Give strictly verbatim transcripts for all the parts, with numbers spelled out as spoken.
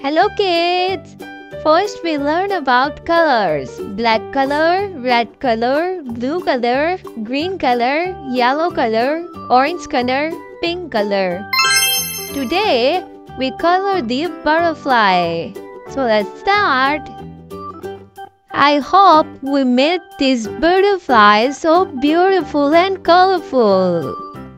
Hello kids! First we learn about colors. Black color, red color, blue color, green color, yellow color, orange color, pink color. Today we color the butterfly. So let's start. I hope we made this butterfly so beautiful and colorful.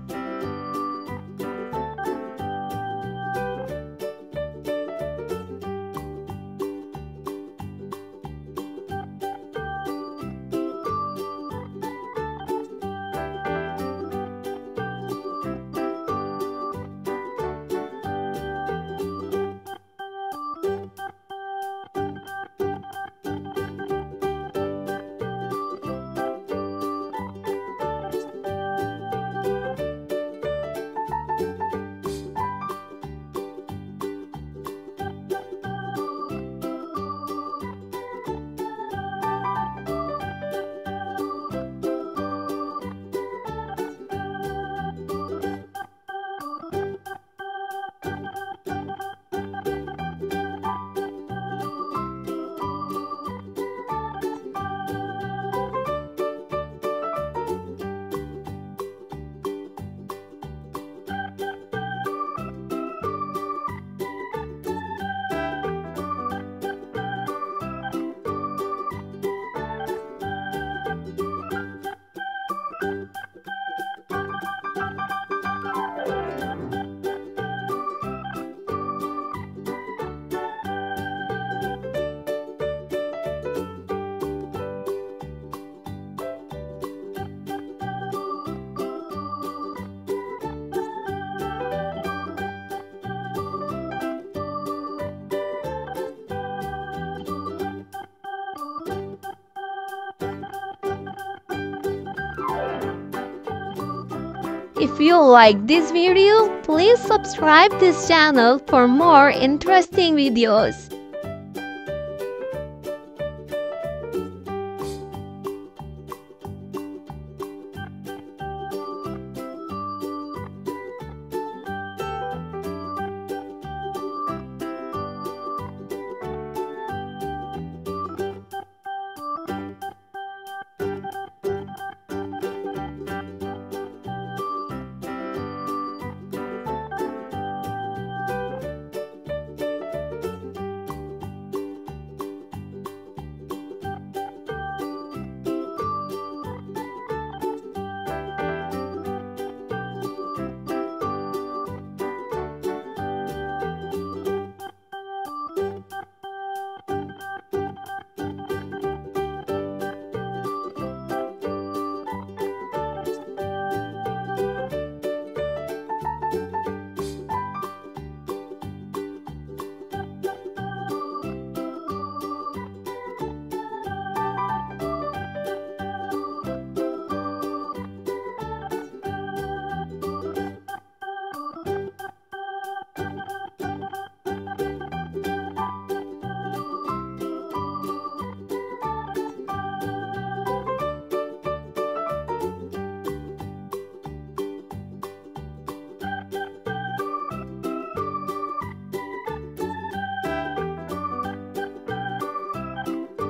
If you like this video, please subscribe this channel for more interesting videos.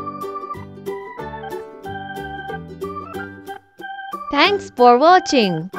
Thanks for watching.